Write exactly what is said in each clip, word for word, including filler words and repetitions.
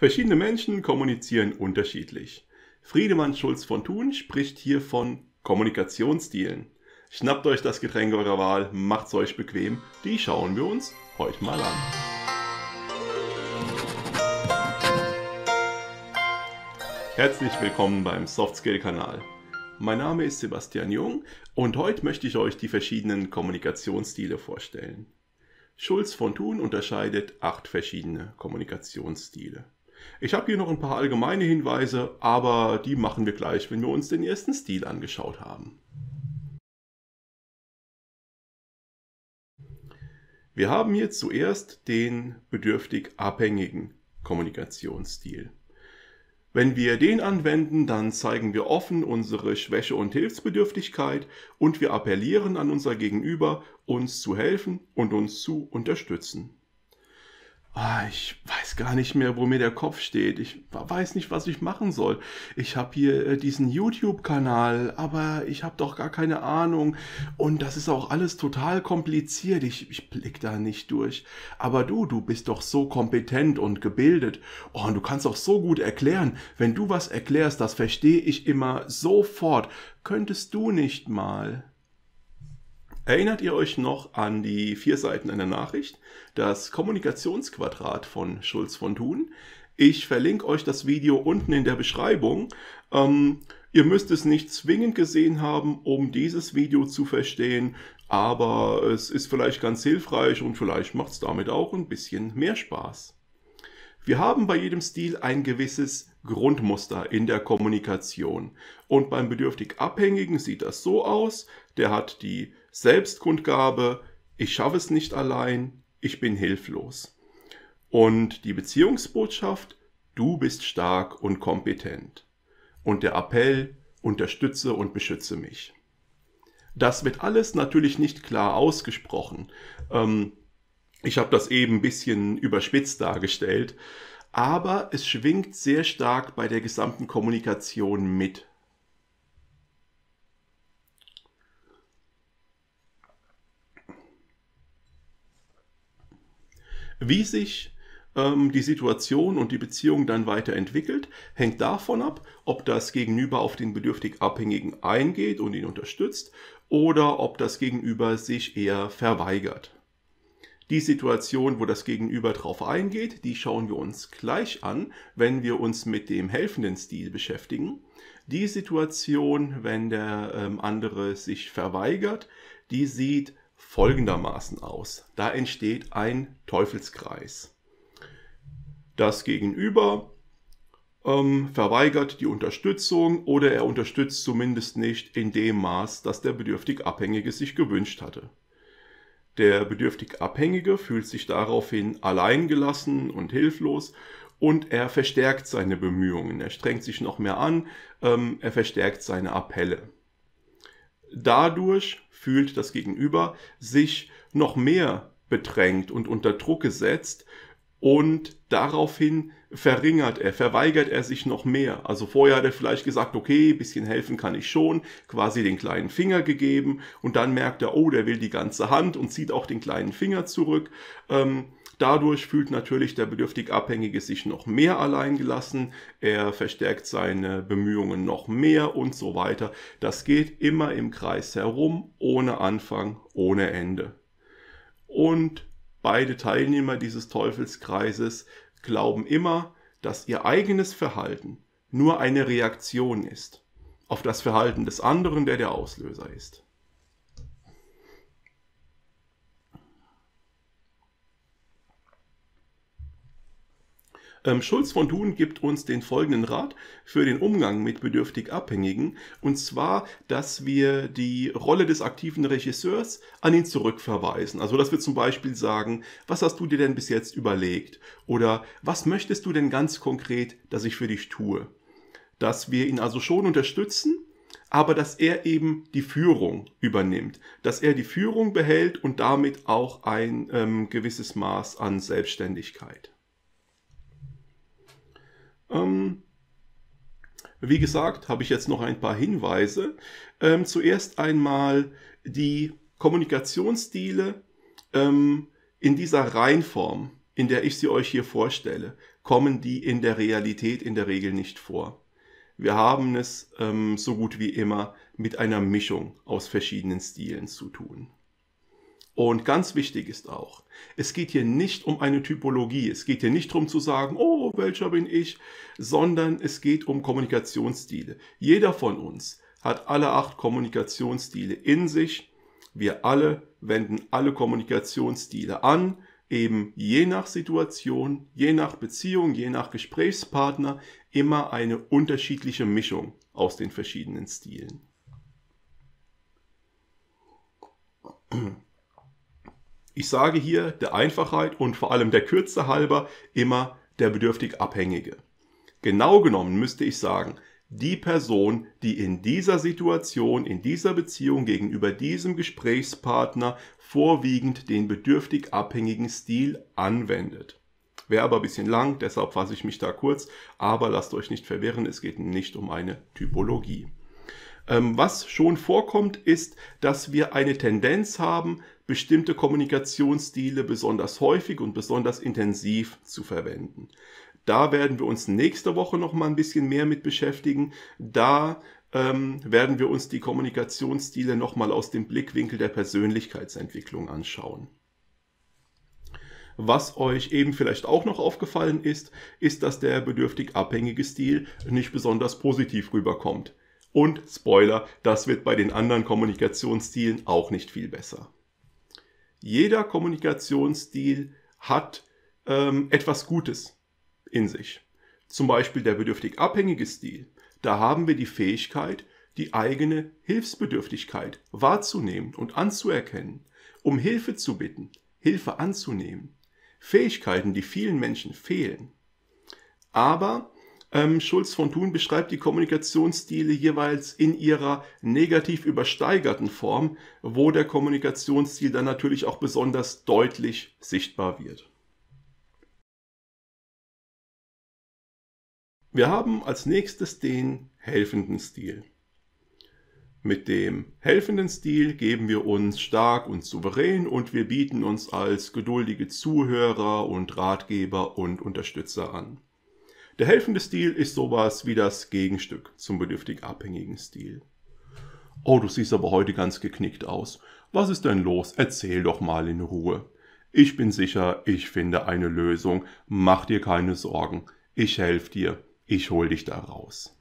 Verschiedene Menschen kommunizieren unterschiedlich. Friedemann Schulz von Thun spricht hier von Kommunikationsstilen. Schnappt euch das Getränk eurer Wahl, macht's euch bequem, die schauen wir uns heute mal an. Herzlich willkommen beim Softscale-Kanal. Mein Name ist Sebastian Jung und heute möchte ich euch die verschiedenen Kommunikationsstile vorstellen. Schulz von Thun unterscheidet acht verschiedene Kommunikationsstile. Ich habe hier noch ein paar allgemeine Hinweise, aber die machen wir gleich, wenn wir uns den ersten Stil angeschaut haben. Wir haben hier zuerst den bedürftig abhängigen Kommunikationsstil. Wenn wir den anwenden, dann zeigen wir offen unsere Schwäche und Hilfsbedürftigkeit und wir appellieren an unser Gegenüber, uns zu helfen und uns zu unterstützen. Ah, ich weiß gar nicht mehr, wo mir der Kopf steht. Ich weiß nicht, was ich machen soll. Ich habe hier äh, diesen YouTube-Kanal, aber ich habe doch gar keine Ahnung. Und das ist auch alles total kompliziert. Ich, ich blick da nicht durch. Aber du, du bist doch so kompetent und gebildet. Oh, und du kannst auch so gut erklären. Wenn du was erklärst, das verstehe ich immer sofort. Könntest du nicht mal... Erinnert ihr euch noch an die vier Seiten einer Nachricht, das Kommunikationsquadrat von Schulz von Thun? Ich verlinke euch das Video unten in der Beschreibung. Ähm, ihr müsst es nicht zwingend gesehen haben, um dieses Video zu verstehen, aber es ist vielleicht ganz hilfreich und vielleicht macht es damit auch ein bisschen mehr Spaß. Wir haben bei jedem Stil ein gewisses Grundmuster in der Kommunikation. Und beim bedürftig Abhängigen sieht das so aus, der hat die Selbstkundgabe, ich schaffe es nicht allein, ich bin hilflos. Und die Beziehungsbotschaft, du bist stark und kompetent. Und der Appell, unterstütze und beschütze mich. Das wird alles natürlich nicht klar ausgesprochen. Ähm, Ich habe das eben ein bisschen überspitzt dargestellt, aber es schwingt sehr stark bei der gesamten Kommunikation mit. Wie sich ähm, die Situation und die Beziehung dann weiterentwickelt, hängt davon ab, ob das Gegenüber auf den bedürftig Abhängigen eingeht und ihn unterstützt oder ob das Gegenüber sich eher verweigert. Die Situation, wo das Gegenüber drauf eingeht, die schauen wir uns gleich an, wenn wir uns mit dem helfenden Stil beschäftigen. Die Situation, wenn der ähm, andere sich verweigert, die sieht folgendermaßen aus. Da entsteht ein Teufelskreis. Das Gegenüber ähm, verweigert die Unterstützung oder er unterstützt zumindest nicht in dem Maß, das der bedürftig Abhängige sich gewünscht hatte. Der bedürftig Abhängige fühlt sich daraufhin alleingelassen und hilflos und er verstärkt seine Bemühungen. Er strengt sich noch mehr an, ähm, er verstärkt seine Appelle. Dadurch fühlt das Gegenüber sich noch mehr bedrängt und unter Druck gesetzt und daraufhin verringert er, verweigert er sich noch mehr. Also vorher hat er vielleicht gesagt, okay, ein bisschen helfen kann ich schon, quasi den kleinen Finger gegeben und dann merkt er, oh, der will die ganze Hand und zieht auch den kleinen Finger zurück. Ähm, dadurch fühlt natürlich der bedürftig Abhängige sich noch mehr alleingelassen, er verstärkt seine Bemühungen noch mehr und so weiter. Das geht immer im Kreis herum, ohne Anfang, ohne Ende. Und beide Teilnehmer dieses Teufelskreises glauben immer, dass ihr eigenes Verhalten nur eine Reaktion ist auf das Verhalten des anderen, der der Auslöser ist. Ähm, Schulz von Thun gibt uns den folgenden Rat für den Umgang mit bedürftig Abhängigen, und zwar, dass wir die Rolle des aktiven Regisseurs an ihn zurückverweisen. Also, dass wir zum Beispiel sagen, was hast du dir denn bis jetzt überlegt? Oder was möchtest du denn ganz konkret, dass ich für dich tue? Dass wir ihn also schon unterstützen, aber dass er eben die Führung übernimmt, dass er die Führung behält und damit auch ein ähm, gewisses Maß an Selbstständigkeit. Ähm, wie gesagt, habe ich jetzt noch ein paar Hinweise. Ähm, zuerst einmal die Kommunikationsstile ähm, in dieser Reihenform, in der ich sie euch hier vorstelle. kommen die in der Realität in der Regel nicht vor. Wir haben es ähm, so gut wie immer mit einer Mischung aus verschiedenen Stilen zu tun. Und ganz wichtig ist auch, es geht hier nicht um eine Typologie, es geht hier nicht darum zu sagen, oh, welcher bin ich, sondern es geht um Kommunikationsstile. Jeder von uns hat alle acht Kommunikationsstile in sich. Wir alle wenden alle Kommunikationsstile an, eben je nach Situation, je nach Beziehung, je nach Gesprächspartner, immer eine unterschiedliche Mischung aus den verschiedenen Stilen. Ich sage hier der Einfachheit und vor allem der Kürze halber immer der bedürftig Abhängige. Genau genommen müsste ich sagen, die Person, die in dieser Situation, in dieser Beziehung gegenüber diesem Gesprächspartner vorwiegend den bedürftig abhängigen Stil anwendet. Wäre aber ein bisschen lang, deshalb fasse ich mich da kurz, aber lasst euch nicht verwirren, es geht nicht um eine Typologie. Ähm, was schon vorkommt, ist, dass wir eine Tendenz haben, bestimmte Kommunikationsstile besonders häufig und besonders intensiv zu verwenden. Da werden wir uns nächste Woche noch mal ein bisschen mehr mit beschäftigen. Da ähm, werden wir uns die Kommunikationsstile noch mal aus dem Blickwinkel der Persönlichkeitsentwicklung anschauen. Was euch eben vielleicht auch noch aufgefallen ist, ist, dass der bedürftig abhängige Stil nicht besonders positiv rüberkommt. Und Spoiler, das wird bei den anderen Kommunikationsstilen auch nicht viel besser. Jeder Kommunikationsstil hat ähm, etwas Gutes in sich. Zum Beispiel der bedürftig abhängige Stil. Da haben wir die Fähigkeit, die eigene Hilfsbedürftigkeit wahrzunehmen und anzuerkennen, um Hilfe zu bitten, Hilfe anzunehmen. Fähigkeiten, die vielen Menschen fehlen. Aber ähm, Schulz von Thun beschreibt die Kommunikationsstile jeweils in ihrer negativ übersteigerten Form, wo der Kommunikationsstil dann natürlich auch besonders deutlich sichtbar wird. Wir haben als nächstes den helfenden Stil. Mit dem helfenden Stil geben wir uns stark und souverän und wir bieten uns als geduldige Zuhörer und Ratgeber und Unterstützer an. Der helfende Stil ist sowas wie das Gegenstück zum bedürftig abhängigen Stil. Oh, du siehst aber heute ganz geknickt aus. Was ist denn los? Erzähl doch mal in Ruhe. Ich bin sicher, ich finde eine Lösung. Mach dir keine Sorgen. Ich helfe dir. Ich hol dich da raus.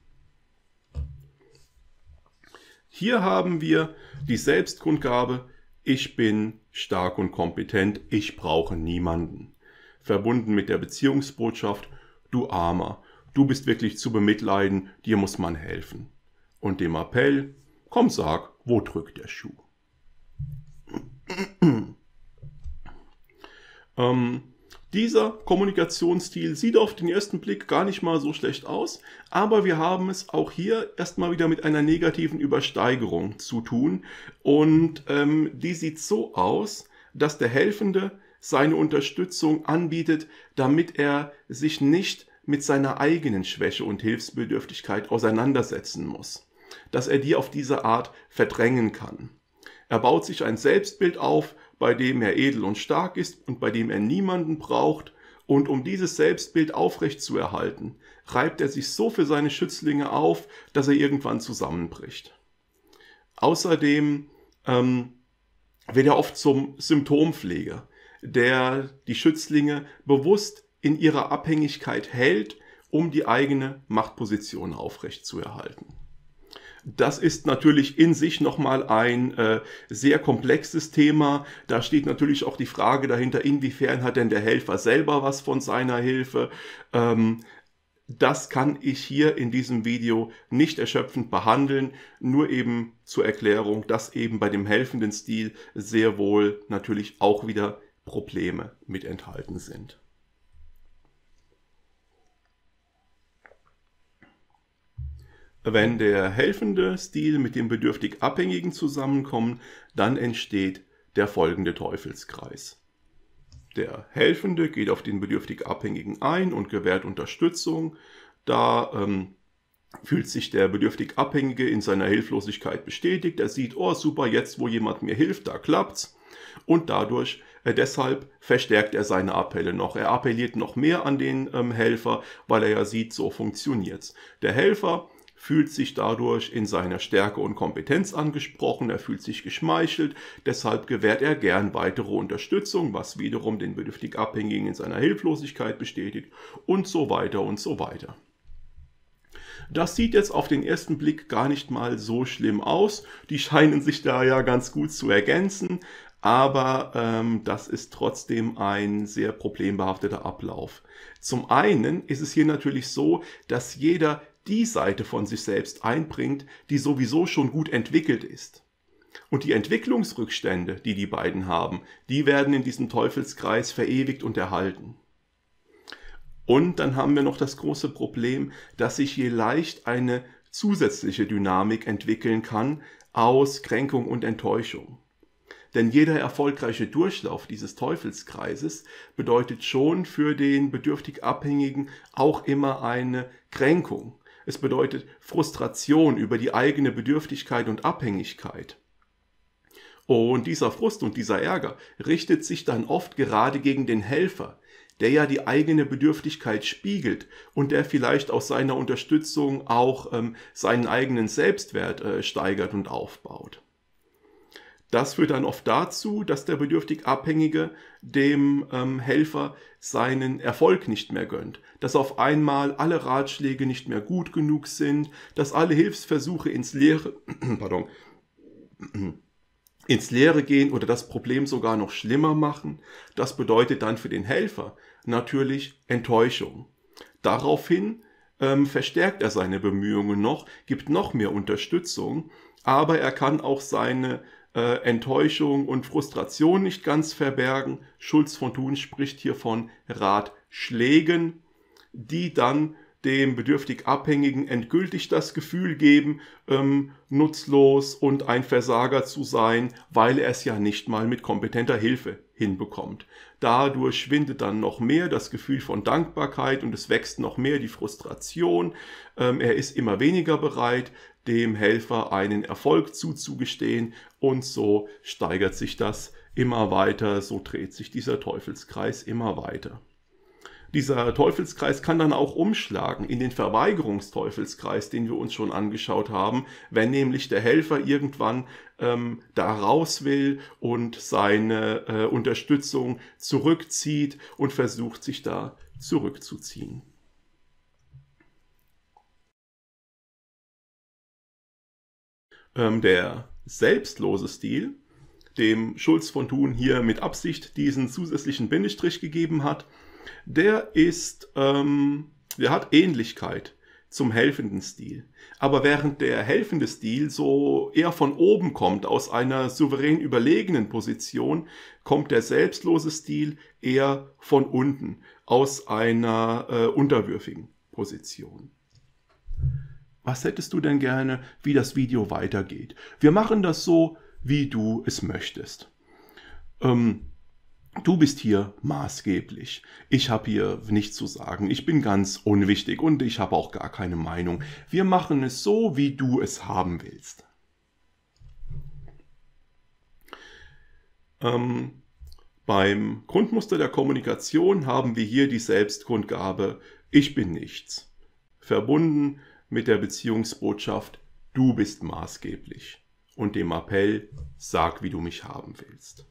Hier haben wir die Selbstkundgabe, ich bin stark und kompetent, ich brauche niemanden. Verbunden mit der Beziehungsbotschaft, du Armer, du bist wirklich zu bemitleiden, dir muss man helfen. Und dem Appell, komm sag, wo drückt der Schuh? ähm, Dieser Kommunikationsstil sieht auf den ersten Blick gar nicht mal so schlecht aus, aber wir haben es auch hier erstmal wieder mit einer negativen Übersteigerung zu tun und ähm, die sieht so aus, dass der Helfende seine Unterstützung anbietet, damit er sich nicht mit seiner eigenen Schwäche und Hilfsbedürftigkeit auseinandersetzen muss, dass er die auf diese Art verdrängen kann. Er baut sich ein Selbstbild auf, bei dem er edel und stark ist und bei dem er niemanden braucht. Und um dieses Selbstbild aufrechtzuerhalten, reibt er sich so für seine Schützlinge auf, dass er irgendwann zusammenbricht. Außerdem ähm, wird er oft zum Symptompfleger, der die Schützlinge bewusst in ihrer Abhängigkeit hält, um die eigene Machtposition aufrechtzuerhalten. Das ist natürlich in sich nochmal ein äh, sehr komplexes Thema. Da steht natürlich auch die Frage dahinter, inwiefern hat denn der Helfer selber was von seiner Hilfe. Ähm, das kann ich hier in diesem Video nicht erschöpfend behandeln, nur eben zur Erklärung, dass eben bei dem helfenden Stil sehr wohl natürlich auch wieder Probleme mit enthalten sind. Wenn der helfende Stil mit dem bedürftig Abhängigen zusammenkommen, dann entsteht der folgende Teufelskreis. Der Helfende geht auf den bedürftig Abhängigen ein und gewährt Unterstützung. Da ähm, fühlt sich der bedürftig Abhängige in seiner Hilflosigkeit bestätigt. Er sieht, oh super, jetzt wo jemand mir hilft, da klappt's. Und dadurch Äh, deshalb verstärkt er seine Appelle noch. Er appelliert noch mehr an den ähm, Helfer, weil er ja sieht, so funktioniert's. Der Helfer fühlt sich dadurch in seiner Stärke und Kompetenz angesprochen, er fühlt sich geschmeichelt, deshalb gewährt er gern weitere Unterstützung, was wiederum den bedürftig Abhängigen in seiner Hilflosigkeit bestätigt und so weiter und so weiter. Das sieht jetzt auf den ersten Blick gar nicht mal so schlimm aus, die scheinen sich da ja ganz gut zu ergänzen, aber ähm, das ist trotzdem ein sehr problembehafteter Ablauf. Zum einen ist es hier natürlich so, dass jeder die Seite von sich selbst einbringt, die sowieso schon gut entwickelt ist. Und die Entwicklungsrückstände, die die beiden haben, die werden in diesem Teufelskreis verewigt und erhalten. Und dann haben wir noch das große Problem, dass sich hier leicht eine zusätzliche Dynamik entwickeln kann aus Kränkung und Enttäuschung. Denn jeder erfolgreiche Durchlauf dieses Teufelskreises bedeutet schon für den bedürftig Abhängigen auch immer eine Kränkung. Es bedeutet Frustration über die eigene Bedürftigkeit und Abhängigkeit. Und dieser Frust und dieser Ärger richtet sich dann oft gerade gegen den Helfer, der ja die eigene Bedürftigkeit spiegelt und der vielleicht aus seiner Unterstützung auch ähm, seinen eigenen Selbstwert äh, steigert und aufbaut. Das führt dann oft dazu, dass der bedürftig Abhängige dem ähm, Helfer seinen Erfolg nicht mehr gönnt, dass auf einmal alle Ratschläge nicht mehr gut genug sind, dass alle Hilfsversuche ins Leere, pardon, ins Leere gehen oder das Problem sogar noch schlimmer machen. Das bedeutet dann für den Helfer natürlich Enttäuschung. Daraufhin ähm, verstärkt er seine Bemühungen noch, gibt noch mehr Unterstützung, aber er kann auch seine Äh, Enttäuschung und Frustration nicht ganz verbergen. Schulz von Thun spricht hier von Ratschlägen, die dann dem bedürftig Abhängigen endgültig das Gefühl geben, ähm, nutzlos und ein Versager zu sein, weil er es ja nicht mal mit kompetenter Hilfe hinbekommt. Dadurch schwindet dann noch mehr das Gefühl von Dankbarkeit und es wächst noch mehr die Frustration. Ähm, er ist immer weniger bereit, dem Helfer einen Erfolg zuzugestehen und so steigert sich das immer weiter, so dreht sich dieser Teufelskreis immer weiter. Dieser Teufelskreis kann dann auch umschlagen in den Verweigerungsteufelskreis, den wir uns schon angeschaut haben, wenn nämlich der Helfer irgendwann ähm, da raus will und seine äh, Unterstützung zurückzieht und versucht, sich da zurückzuziehen. Ähm, der selbstlose Stil, dem Schulz von Thun hier mit Absicht diesen zusätzlichen Bindestrich gegeben hat, der ist, ähm, der hat Ähnlichkeit zum helfenden Stil. Aber während der helfende Stil so eher von oben kommt, aus einer souverän überlegenen Position, kommt der selbstlose Stil eher von unten, aus einer äh, unterwürfigen Position. Was hättest du denn gerne, wie das Video weitergeht? Wir machen das so, wie du es möchtest. Ähm, du bist hier maßgeblich. Ich habe hier nichts zu sagen. Ich bin ganz unwichtig und ich habe auch gar keine Meinung. Wir machen es so, wie du es haben willst. Ähm, beim Grundmuster der Kommunikation haben wir hier die Selbstkundgabe Ich bin nichts, verbunden mit der Beziehungsbotschaft Du bist maßgeblich und dem Appell Sag, wie du mich haben willst.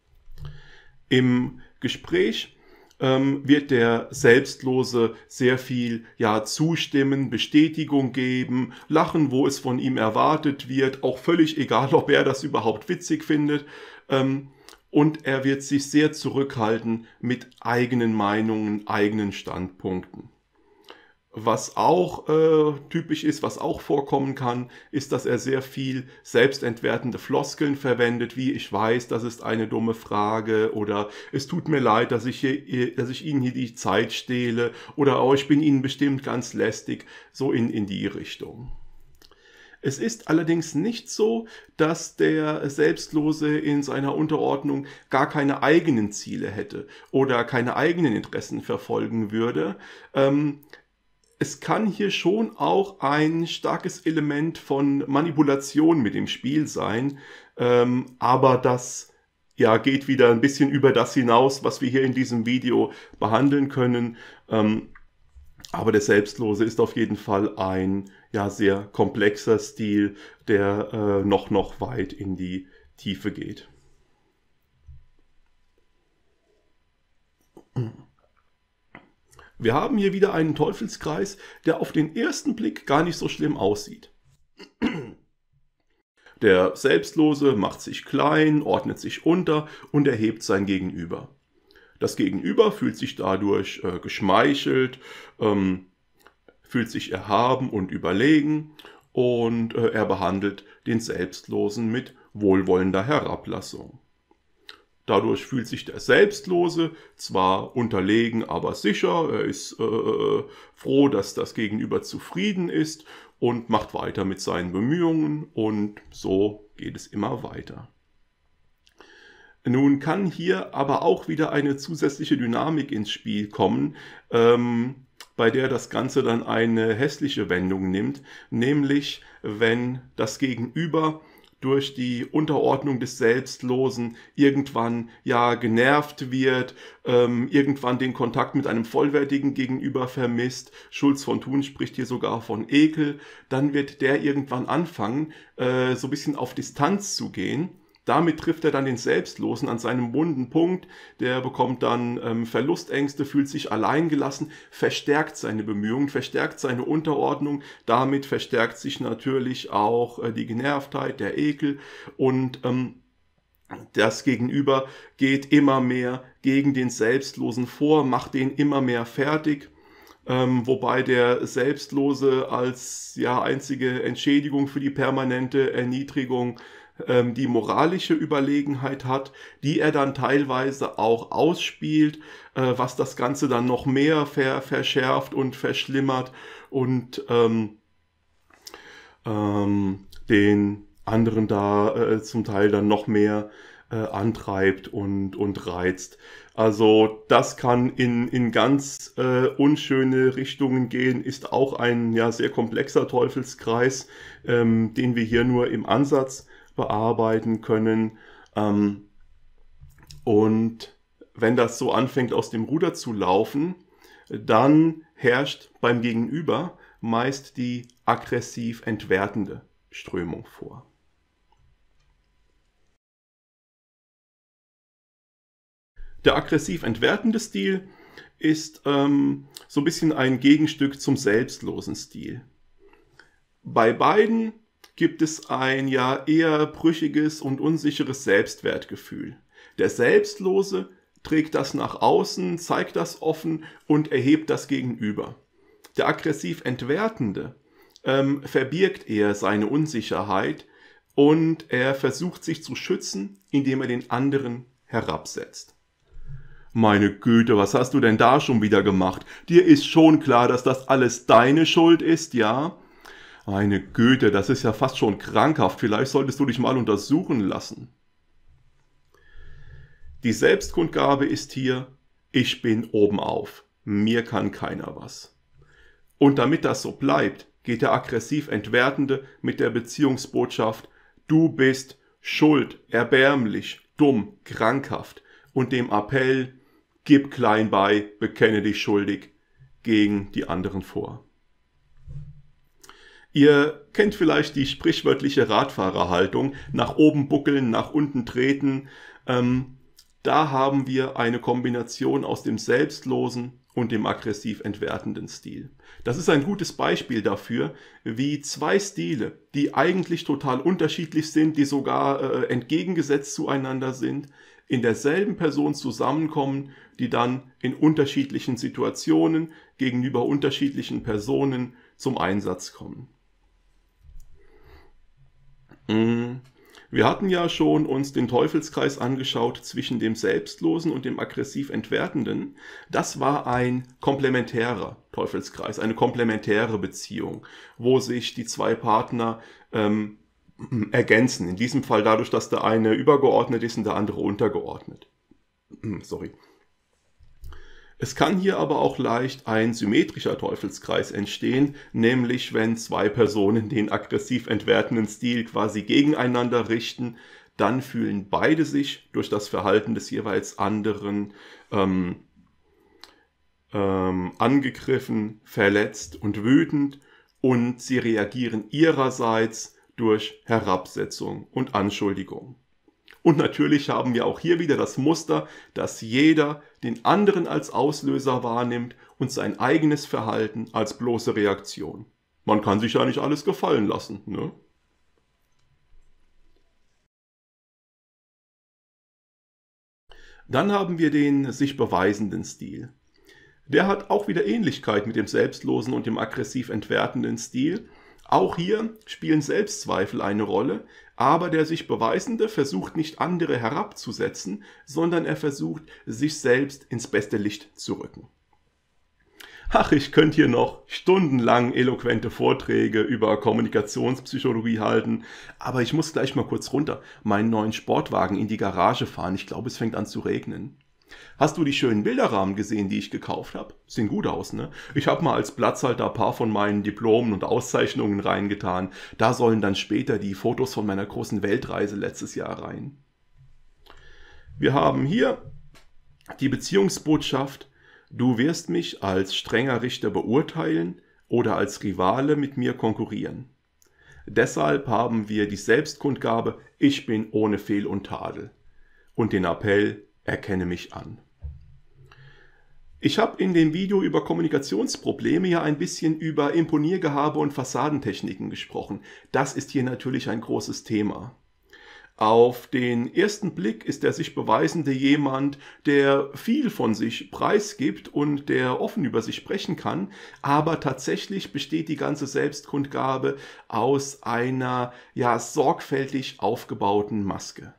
Im Gespräch ähm, wird der Selbstlose sehr viel ja, zustimmen, Bestätigung geben, lachen, wo es von ihm erwartet wird, auch völlig egal, ob er das überhaupt witzig findet. Ähm, und er wird sich sehr zurückhalten mit eigenen Meinungen, eigenen Standpunkten. Was auch äh, typisch ist, was auch vorkommen kann, ist, dass er sehr viel selbstentwertende Floskeln verwendet, wie ich weiß, das ist eine dumme Frage oder es tut mir leid, dass ich, hier, dass ich Ihnen hier die Zeit stehle oder oh, ich bin Ihnen bestimmt ganz lästig, so in, in die Richtung. Es ist allerdings nicht so, dass der Selbstlose in seiner Unterordnung gar keine eigenen Ziele hätte oder keine eigenen Interessen verfolgen würde. Ähm, Es kann hier schon auch ein starkes Element von Manipulation mit im Spiel sein, ähm, aber das ja, geht wieder ein bisschen über das hinaus, was wir hier in diesem Video behandeln können. Ähm, aber der Selbstlose ist auf jeden Fall ein ja, sehr komplexer Stil, der äh, noch, noch weit in die Tiefe geht. Wir haben hier wieder einen Teufelskreis, der auf den ersten Blick gar nicht so schlimm aussieht. Der Selbstlose macht sich klein, ordnet sich unter und erhebt sein Gegenüber. Das Gegenüber fühlt sich dadurch äh, geschmeichelt, ähm, fühlt sich erhaben und überlegen und äh, er behandelt den Selbstlosen mit wohlwollender Herablassung. Dadurch fühlt sich der Selbstlose zwar unterlegen, aber sicher. Er ist äh, froh, dass das Gegenüber zufrieden ist und macht weiter mit seinen Bemühungen und so geht es immer weiter. Nun kann hier aber auch wieder eine zusätzliche Dynamik ins Spiel kommen, ähm, bei der das Ganze dann eine hässliche Wendung nimmt, nämlich wenn das Gegenüber durch die Unterordnung des Selbstlosen irgendwann ja genervt wird, ähm, irgendwann den Kontakt mit einem vollwertigen Gegenüber vermisst. Schulz von Thun spricht hier sogar von Ekel. Dann wird der irgendwann anfangen, äh, so ein bisschen auf Distanz zu gehen. Damit trifft er dann den Selbstlosen an seinem wunden Punkt, der bekommt dann ähm, Verlustängste, fühlt sich alleingelassen, verstärkt seine Bemühungen, verstärkt seine Unterordnung, damit verstärkt sich natürlich auch äh, die Genervtheit, der Ekel und ähm, das Gegenüber geht immer mehr gegen den Selbstlosen vor, macht den immer mehr fertig. Ähm, wobei der Selbstlose als ja, einzige Entschädigung für die permanente Erniedrigung ähm, die moralische Überlegenheit hat, die er dann teilweise auch ausspielt, äh, was das Ganze dann noch mehr ver verschärft und verschlimmert und ähm, ähm, den anderen da äh, zum Teil dann noch mehr äh, antreibt und, und reizt. Also das kann in, in ganz äh, unschöne Richtungen gehen, ist auch ein ja, sehr komplexer Teufelskreis, ähm, den wir hier nur im Ansatz bearbeiten können. Ähm, und wenn das so anfängt aus dem Ruder zu laufen, dann herrscht beim Gegenüber meist die aggressiv entwertende Strömung vor. Der aggressiv entwertende Stil ist ähm, so ein bisschen ein Gegenstück zum selbstlosen Stil. Bei beiden gibt es ein ja eher brüchiges und unsicheres Selbstwertgefühl. Der Selbstlose trägt das nach außen, zeigt das offen und erhebt das Gegenüber. Der aggressiv Entwertende ähm, verbirgt eher seine Unsicherheit und er versucht sich zu schützen, indem er den anderen herabsetzt. Meine Güte, was hast du denn da schon wieder gemacht? Dir ist schon klar, dass das alles deine Schuld ist, ja? Meine Güte, das ist ja fast schon krankhaft. Vielleicht solltest du dich mal untersuchen lassen. Die Selbstkundgabe ist hier, ich bin obenauf. Mir kann keiner was. Und damit das so bleibt, geht der aggressiv Entwertende mit der Beziehungsbotschaft, du bist schuld, erbärmlich, dumm, krankhaft und dem Appell, gib klein bei, bekenne dich schuldig, gegen die anderen vor. Ihr kennt vielleicht die sprichwörtliche Radfahrerhaltung, nach oben buckeln, nach unten treten. Ähm, da haben wir eine Kombination aus dem selbstlosen und dem aggressiv entwertenden Stil. Das ist ein gutes Beispiel dafür, wie zwei Stile, die eigentlich total unterschiedlich sind, die sogar äh, entgegengesetzt zueinander sind, in derselben Person zusammenkommen, die dann in unterschiedlichen Situationen gegenüber unterschiedlichen Personen zum Einsatz kommen. Wir hatten ja schon uns den Teufelskreis angeschaut zwischen dem Selbstlosen und dem aggressiv Entwertenden. Das war ein komplementärer Teufelskreis, eine komplementäre Beziehung, wo sich die zwei Partner ähm, ergänzen. In diesem Fall dadurch, dass der eine übergeordnet ist und der andere untergeordnet. Sorry. Es kann hier aber auch leicht ein symmetrischer Teufelskreis entstehen, nämlich wenn zwei Personen den aggressiv entwertenden Stil quasi gegeneinander richten, dann fühlen beide sich durch das Verhalten des jeweils anderen ähm, ähm, angegriffen, verletzt und wütend und sie reagieren ihrerseits durch Herabsetzung und Anschuldigung. Und natürlich haben wir auch hier wieder das Muster, dass jeder den anderen als Auslöser wahrnimmt und sein eigenes Verhalten als bloße Reaktion. Man kann sich ja nicht alles gefallen lassen, ne? Dann haben wir den sich beweisenden Stil. Der hat auch wieder Ähnlichkeit mit dem selbstlosen und dem aggressiv entwertenden Stil. Auch hier spielen Selbstzweifel eine Rolle, aber der sich Beweisende versucht nicht andere herabzusetzen, sondern er versucht, sich selbst ins beste Licht zu rücken. Ach, ich könnte hier noch stundenlang eloquente Vorträge über Kommunikationspsychologie halten, aber ich muss gleich mal kurz runter meinen neuen Sportwagen in die Garage fahren. Ich glaube, es fängt an zu regnen. Hast du die schönen Bilderrahmen gesehen, die ich gekauft habe? Sehen gut aus, ne? Ich habe mal als Platzhalter ein paar von meinen Diplomen und Auszeichnungen reingetan. Da sollen dann später die Fotos von meiner großen Weltreise letztes Jahr rein. Wir haben hier die Beziehungsbotschaft: Du wirst mich als strenger Richter beurteilen oder als Rivale mit mir konkurrieren. Deshalb haben wir die Selbstkundgabe: Ich bin ohne Fehl und Tadel und den Appell: Erkenne mich an. Ich habe in dem Video über Kommunikationsprobleme ja ein bisschen über Imponiergehabe und Fassadentechniken gesprochen. Das ist hier natürlich ein großes Thema. Auf den ersten Blick ist der sich Beweisende jemand, der viel von sich preisgibt und der offen über sich sprechen kann, aber tatsächlich besteht die ganze Selbstkundgabe aus einer ja sorgfältig aufgebauten Maske.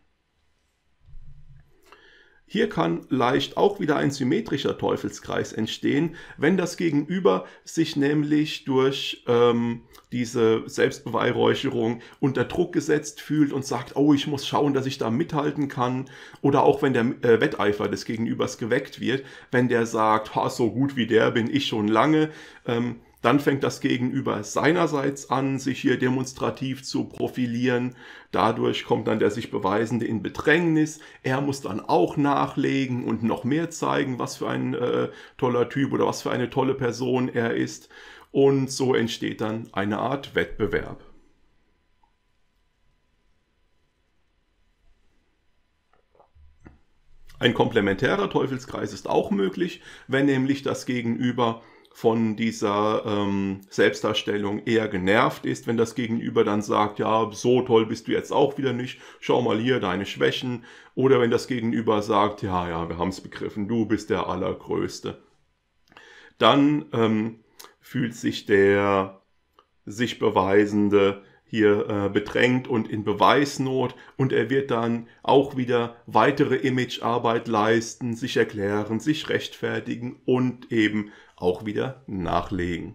Hier kann leicht auch wieder ein symmetrischer Teufelskreis entstehen, wenn das Gegenüber sich nämlich durch ähm, diese Selbstbeweihräucherung unter Druck gesetzt fühlt und sagt, oh, ich muss schauen, dass ich da mithalten kann. Oder auch wenn der äh, Wetteifer des Gegenübers geweckt wird, wenn der sagt, ha, so gut wie der bin ich schon lange, ähm, dann fängt das Gegenüber seinerseits an, sich hier demonstrativ zu profilieren. Dadurch kommt dann der sich Beweisende in Bedrängnis. Er muss dann auch nachlegen und noch mehr zeigen, was für ein äh, toller Typ oder was für eine tolle Person er ist. Und so entsteht dann eine Art Wettbewerb. Ein komplementärer Teufelskreis ist auch möglich, wenn nämlich das Gegenüber von dieser ähm, Selbstdarstellung eher genervt ist, wenn das Gegenüber dann sagt, ja, so toll bist du jetzt auch wieder nicht, schau mal hier deine Schwächen. Oder wenn das Gegenüber sagt, ja, ja, wir haben es begriffen, du bist der Allergrößte. Dann ähm, fühlt sich der sich Beweisende hier äh, bedrängt und in Beweisnot und er wird dann auch wieder weitere Imagearbeit leisten, sich erklären, sich rechtfertigen und eben auch wieder nachlegen.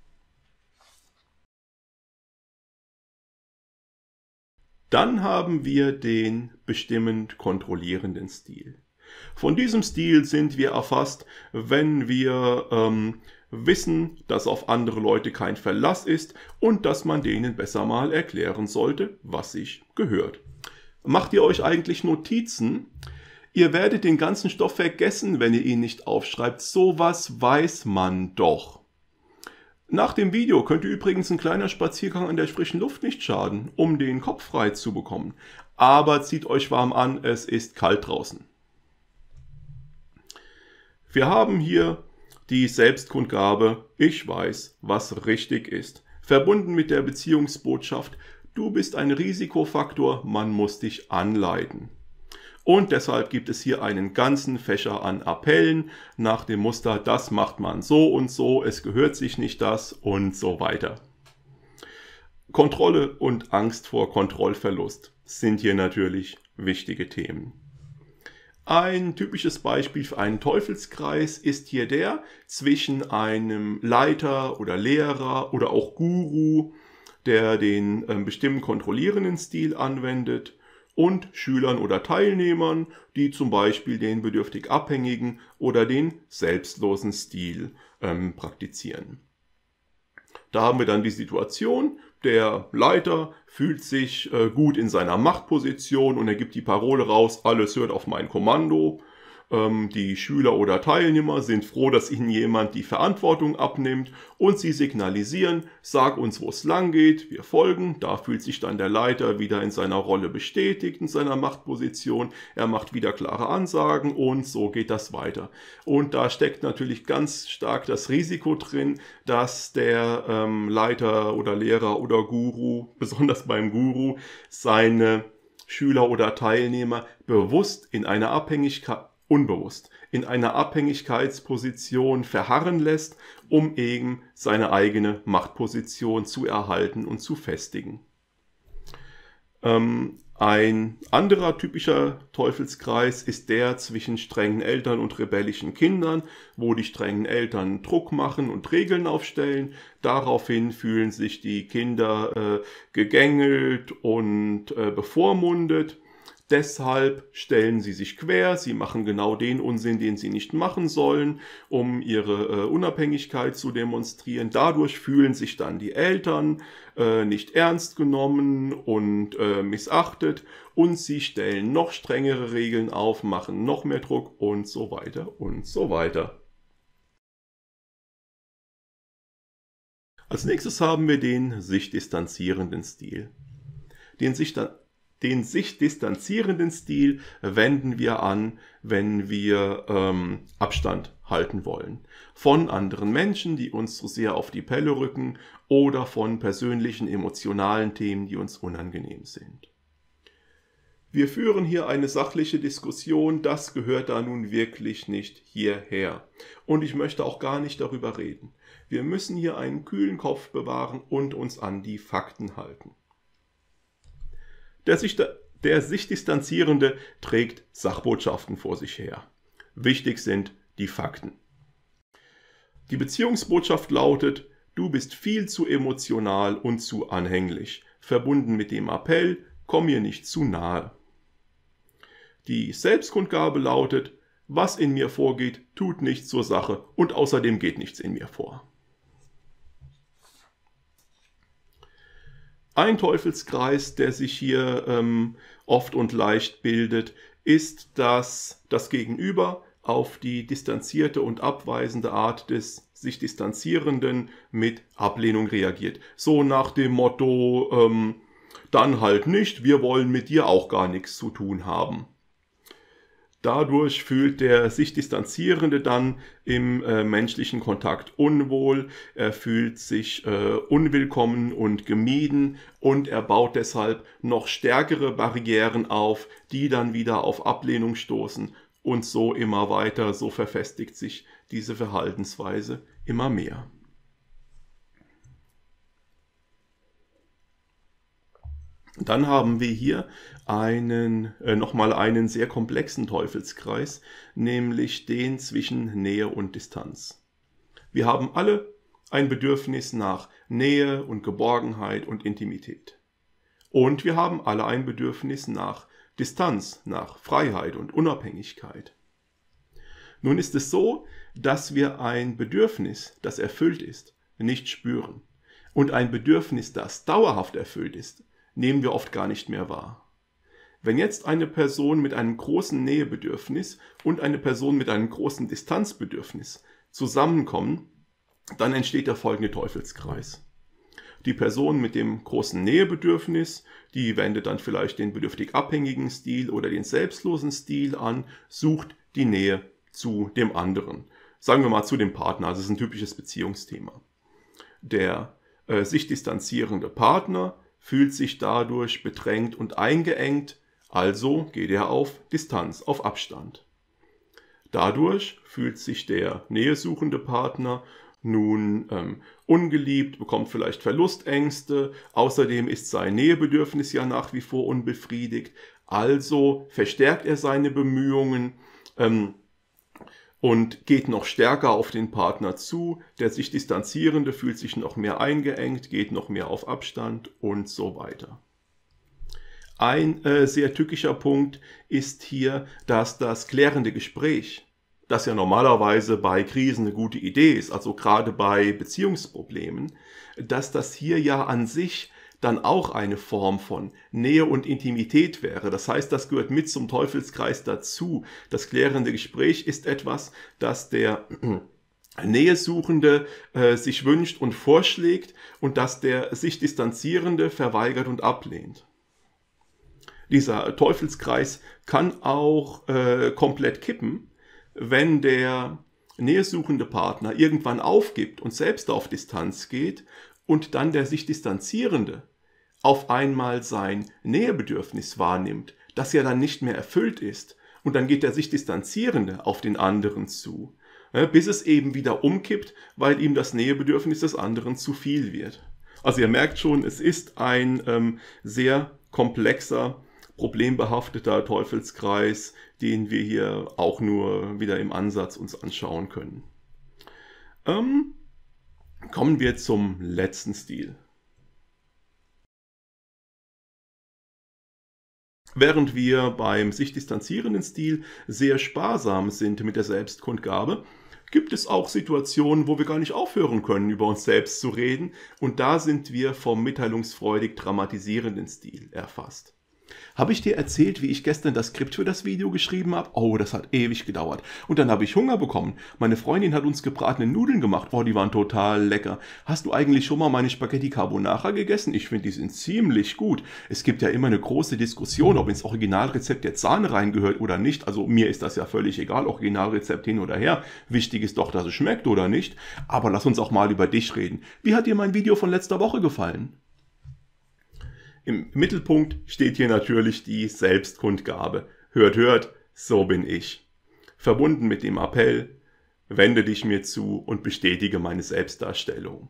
Dann haben wir den bestimmend kontrollierenden Stil. Von diesem Stil sind wir erfasst, wenn wir ähm, wissen, dass auf andere Leute kein Verlass ist und dass man denen besser mal erklären sollte, was sich gehört. Macht ihr euch eigentlich Notizen? Ihr werdet den ganzen Stoff vergessen, wenn ihr ihn nicht aufschreibt. Sowas weiß man doch. Nach dem Video könnte übrigens ein kleiner Spaziergang an der frischen Luft nicht schaden, um den Kopf frei zu bekommen. Aber zieht euch warm an, es ist kalt draußen. Wir haben hier die Selbstkundgabe, ich weiß, was richtig ist, verbunden mit der Beziehungsbotschaft, du bist ein Risikofaktor, man muss dich anleiten. Und deshalb gibt es hier einen ganzen Fächer an Appellen nach dem Muster, das macht man so und so, es gehört sich nicht das und so weiter. Kontrolle und Angst vor Kontrollverlust sind hier natürlich wichtige Themen. Ein typisches Beispiel für einen Teufelskreis ist hier der zwischen einem Leiter oder Lehrer oder auch Guru, der den äh, bestimmten kontrollierenden Stil anwendet, und Schülern oder Teilnehmern, die zum Beispiel den bedürftig abhängigen oder den selbstlosen Stil ähm, praktizieren. Da haben wir dann die Situation, der Leiter fühlt sich äh, gut in seiner Machtposition und er gibt die Parole raus, alles hört auf mein Kommando. Ähm, die Schüler oder Teilnehmer sind froh, dass ihnen jemand die Verantwortung abnimmt und sie signalisieren, sag uns, wo es lang geht, wir folgen. Da fühlt sich dann der Leiter wieder in seiner Rolle bestätigt, in seiner Machtposition. Er macht wieder klare Ansagen und so geht das weiter. Und da steckt natürlich ganz stark das Risiko drin, dass der ähm, Leiter oder Lehrer oder Guru, besonders beim Guru, seine Schüler oder Teilnehmer bewusst in einer Abhängigkeit unbewusst in einer Abhängigkeitsposition verharren lässt, um eben seine eigene Machtposition zu erhalten und zu festigen. Ähm, ein anderer typischer Teufelskreis ist der zwischen strengen Eltern und rebellischen Kindern, wo die strengen Eltern Druck machen und Regeln aufstellen. Daraufhin fühlen sich die Kinder äh, gegängelt und äh, bevormundet. Deshalb stellen sie sich quer, sie machen genau den Unsinn, den sie nicht machen sollen, um ihre äh, Unabhängigkeit zu demonstrieren. Dadurch fühlen sich dann die Eltern äh, nicht ernst genommen und äh, missachtet und sie stellen noch strengere Regeln auf, machen noch mehr Druck und so weiter und so weiter. Als nächstes haben wir den sich distanzierenden Stil. Den sich dann Den sich distanzierenden Stil wenden wir an, wenn wir ähm, Abstand halten wollen. Von anderen Menschen, die uns zu sehr auf die Pelle rücken oder von persönlichen, emotionalen Themen, die uns unangenehm sind. Wir führen hier eine sachliche Diskussion, das gehört da nun wirklich nicht hierher. Und ich möchte auch gar nicht darüber reden. Wir müssen hier einen kühlen Kopf bewahren und uns an die Fakten halten. Der sich, der sich Distanzierende trägt Sachbotschaften vor sich her. Wichtig sind die Fakten. Die Beziehungsbotschaft lautet, du bist viel zu emotional und zu anhänglich, verbunden mit dem Appell, komm mir nicht zu nahe. Die Selbstkundgabe lautet, was in mir vorgeht, tut nichts zur Sache und außerdem geht nichts in mir vor. Ein Teufelskreis, der sich hier ähm, oft und leicht bildet, ist, dass das Gegenüber auf die distanzierte und abweisende Art des sich Distanzierenden mit Ablehnung reagiert. So nach dem Motto, ähm, dann halt nicht, wir wollen mit dir auch gar nichts zu tun haben. Dadurch fühlt der sich Distanzierende dann im äh, menschlichen Kontakt unwohl, er fühlt sich äh, unwillkommen und gemieden und er baut deshalb noch stärkere Barrieren auf, die dann wieder auf Ablehnung stoßen und so immer weiter, so verfestigt sich diese Verhaltensweise immer mehr. Dann haben wir hier einen, äh, nochmal einen sehr komplexen Teufelskreis, nämlich den zwischen Nähe und Distanz. Wir haben alle ein Bedürfnis nach Nähe und Geborgenheit und Intimität. Und wir haben alle ein Bedürfnis nach Distanz, nach Freiheit und Unabhängigkeit. Nun ist es so, dass wir ein Bedürfnis, das erfüllt ist, nicht spüren. Und ein Bedürfnis, das dauerhaft erfüllt ist, nehmen wir oft gar nicht mehr wahr. Wenn jetzt eine Person mit einem großen Nähebedürfnis und eine Person mit einem großen Distanzbedürfnis zusammenkommen, dann entsteht der folgende Teufelskreis. Die Person mit dem großen Nähebedürfnis, die wendet dann vielleicht den bedürftig abhängigen Stil oder den selbstlosen Stil an, sucht die Nähe zu dem anderen. Sagen wir mal zu dem Partner, also das ist ein typisches Beziehungsthema. Der äh, sich distanzierende Partner fühlt sich dadurch bedrängt und eingeengt, also geht er auf Distanz, auf Abstand. Dadurch fühlt sich der nähesuchende Partner nun ähm, ungeliebt, bekommt vielleicht Verlustängste, außerdem ist sein Nähebedürfnis ja nach wie vor unbefriedigt, also verstärkt er seine Bemühungen ähm, und geht noch stärker auf den Partner zu. Der sich Distanzierende fühlt sich noch mehr eingeengt, geht noch mehr auf Abstand und so weiter. Ein äh, sehr tückischer Punkt ist hier, dass das klärende Gespräch, das ja normalerweise bei Krisen eine gute Idee ist, also gerade bei Beziehungsproblemen, dass das hier ja an sich dann auch eine Form von Nähe und Intimität wäre. Das heißt, das gehört mit zum Teufelskreis dazu. Das klärende Gespräch ist etwas, das der Nähesuchende äh, sich wünscht und vorschlägt und das der sich Distanzierende verweigert und ablehnt. Dieser Teufelskreis kann auch äh, komplett kippen, wenn der nähesuchende Partner irgendwann aufgibt und selbst auf Distanz geht und dann der sich Distanzierende auf einmal sein Nähebedürfnis wahrnimmt, das ja dann nicht mehr erfüllt ist, und dann geht der sich Distanzierende auf den anderen zu, bis es eben wieder umkippt, weil ihm das Nähebedürfnis des anderen zu viel wird. Also ihr merkt schon, es ist ein ähm, sehr komplexer, problembehafteter Teufelskreis, den wir hier auch nur wieder im Ansatz uns anschauen können. Ähm, kommen wir zum letzten Stil. Während wir beim sich distanzierenden Stil sehr sparsam sind mit der Selbstkundgabe, gibt es auch Situationen, wo wir gar nicht aufhören können, über uns selbst zu reden, und da sind wir vom mitteilungsfreudig dramatisierenden Stil erfasst. Habe ich dir erzählt, wie ich gestern das Skript für das Video geschrieben habe? Oh, das hat ewig gedauert. Und dann habe ich Hunger bekommen. Meine Freundin hat uns gebratene Nudeln gemacht. Oh, die waren total lecker. Hast du eigentlich schon mal meine Spaghetti Carbonara gegessen? Ich finde, die sind ziemlich gut. Es gibt ja immer eine große Diskussion, ob ins Originalrezept der Sahne reingehört oder nicht. Also mir ist das ja völlig egal, Originalrezept hin oder her. Wichtig ist doch, dass es schmeckt oder nicht. Aber lass uns auch mal über dich reden. Wie hat dir mein Video von letzter Woche gefallen? Im Mittelpunkt steht hier natürlich die Selbstkundgabe. Hört, hört, so bin ich. Verbunden mit dem Appell, wende dich mir zu und bestätige meine Selbstdarstellung.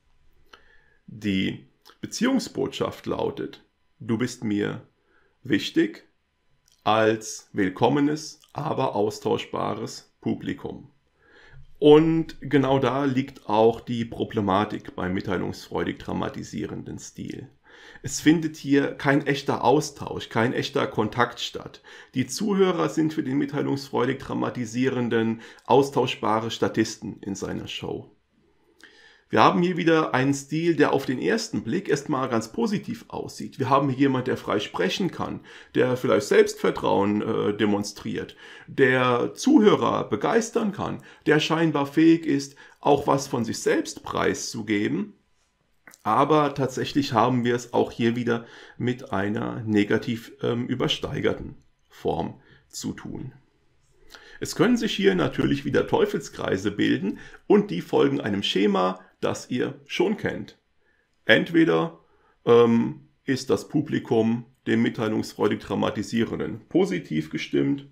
Die Beziehungsbotschaft lautet, du bist mir wichtig als willkommenes, aber austauschbares Publikum. Und genau da liegt auch die Problematik beim mitteilungsfreudig dramatisierenden Stil. Es findet hier kein echter Austausch, kein echter Kontakt statt. Die Zuhörer sind für den mitteilungsfreudig dramatisierenden austauschbare Statisten in seiner Show. Wir haben hier wieder einen Stil, der auf den ersten Blick erstmal ganz positiv aussieht. Wir haben hier jemanden, der frei sprechen kann, der vielleicht Selbstvertrauen äh, demonstriert, der Zuhörer begeistern kann, der scheinbar fähig ist, auch was von sich selbst preiszugeben. Aber tatsächlich haben wir es auch hier wieder mit einer negativ ähm, übersteigerten Form zu tun. Es können sich hier natürlich wieder Teufelskreise bilden und die folgen einem Schema, das ihr schon kennt. Entweder ähm, ist das Publikum dem mitteilungsfreudig Dramatisierenden positiv gestimmt,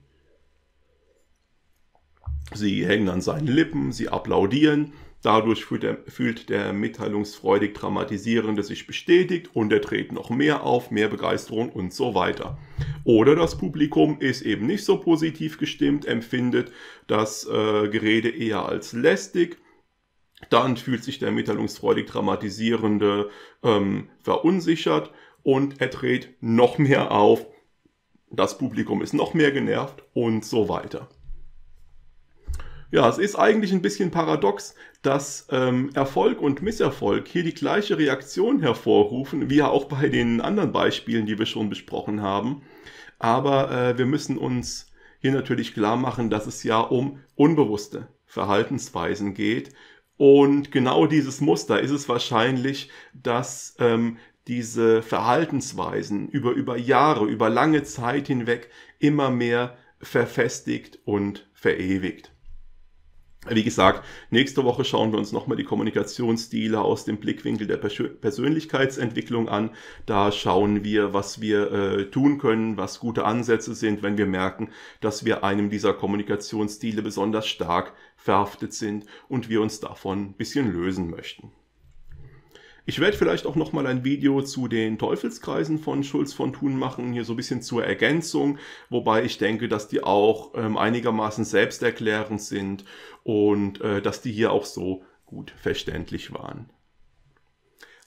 sie hängen an seinen Lippen, sie applaudieren. Dadurch fühlt der, fühlt der mitteilungsfreudig Dramatisierende sich bestätigt und er dreht noch mehr auf, mehr Begeisterung und so weiter. Oder das Publikum ist eben nicht so positiv gestimmt, empfindet das äh, Gerede eher als lästig. Dann fühlt sich der mitteilungsfreudig Dramatisierende ähm, verunsichert und er dreht noch mehr auf. Das Publikum ist noch mehr genervt und so weiter. Ja, es ist eigentlich ein bisschen paradox, dass ähm, Erfolg und Misserfolg hier die gleiche Reaktion hervorrufen, wie ja auch bei den anderen Beispielen, die wir schon besprochen haben. Aber äh, wir müssen uns hier natürlich klar machen, dass es ja um unbewusste Verhaltensweisen geht. Und genau dieses Muster ist es wahrscheinlich, dass ähm, diese Verhaltensweisen über, über Jahre, über lange Zeit hinweg immer mehr verfestigt und verewigt. Wie gesagt, nächste Woche schauen wir uns nochmal die Kommunikationsstile aus dem Blickwinkel der Persönlichkeitsentwicklung an. Da schauen wir, was wir äh, tun können, was gute Ansätze sind, wenn wir merken, dass wir einem dieser Kommunikationsstile besonders stark verhaftet sind und wir uns davon ein bisschen lösen möchten. Ich werde vielleicht auch nochmal ein Video zu den Teufelskreisen von Schulz von Thun machen, hier so ein bisschen zur Ergänzung, wobei ich denke, dass die auch ähm, einigermaßen selbsterklärend sind und äh, dass die hier auch so gut verständlich waren.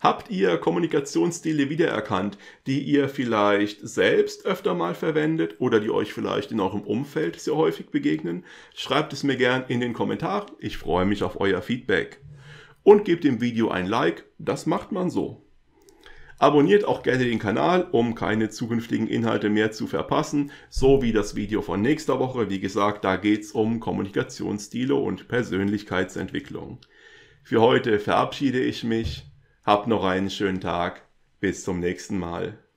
Habt ihr Kommunikationsstile wiedererkannt, die ihr vielleicht selbst öfter mal verwendet oder die euch vielleicht in eurem Umfeld sehr häufig begegnen? Schreibt es mir gern in den Kommentaren. Ich freue mich auf euer Feedback. Und gebt dem Video ein Like, das macht man so. Abonniert auch gerne den Kanal, um keine zukünftigen Inhalte mehr zu verpassen, so wie das Video von nächster Woche. Wie gesagt, da geht es um Kommunikationsstile und Persönlichkeitsentwicklung. Für heute verabschiede ich mich. Habt noch einen schönen Tag. Bis zum nächsten Mal.